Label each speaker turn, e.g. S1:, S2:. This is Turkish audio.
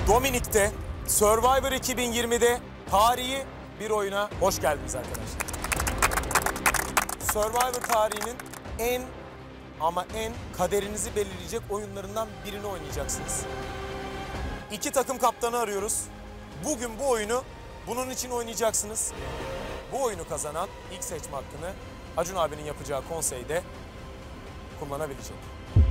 S1: Dominik'te Survivor 2020'de tarihi bir oyuna hoş geldiniz arkadaşlar. Survivor tarihinin en kaderinizi belirleyecek oyunlarından birini oynayacaksınız. İki takım kaptanı arıyoruz. Bugün bu oyunu bunun için oynayacaksınız. Bu oyunu kazanan ilk seçme hakkını Acun abinin yapacağı konseyde kullanabilecek.